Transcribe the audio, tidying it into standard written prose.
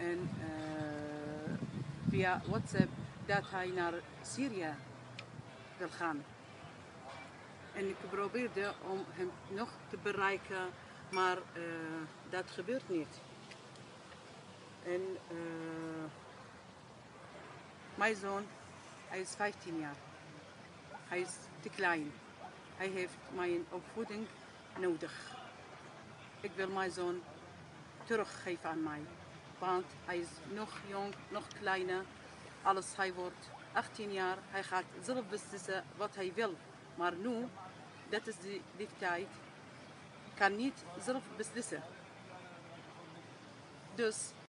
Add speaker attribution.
Speaker 1: En via WhatsApp dat hij naar Syrië wil gaan. En ik probeerde om hem nog te bereiken, maar dat gebeurt niet. En mijn zoon, hij is 15 jaar. Hij is te klein. Hij heeft mijn opvoeding nodig. Ik wil mijn zoon teruggeven aan mij. Want hij is nog jong, nog kleiner. Als hij wordt 18 jaar, hij gaat zelf beslissen wat hij wil. Maar nu, dat is die tijd, kan niet zelf beslissen. Dus